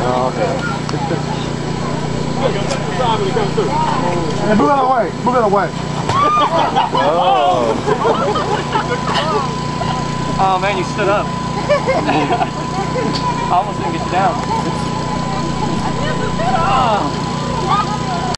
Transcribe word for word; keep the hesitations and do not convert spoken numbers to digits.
Oh, okay. Hey, move out of the way. Move out of the way. Oh. Oh man, you stood up. I almost didn't get you down. Oh.